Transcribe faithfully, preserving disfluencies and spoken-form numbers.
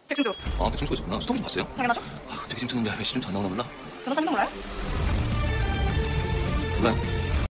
백승수. 아, 백승수가 있었구나. 스토리 봤어요? 당연하죠. 아, 되게 재밌었는데 왜 시즌 안 나오나 몰라? 변호사님 도 몰라요? 몰라요.